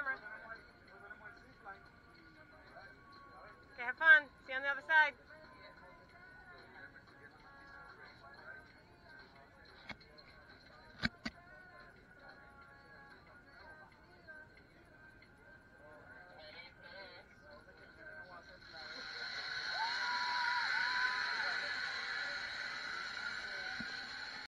camera. Okay, have fun. See you on the other side.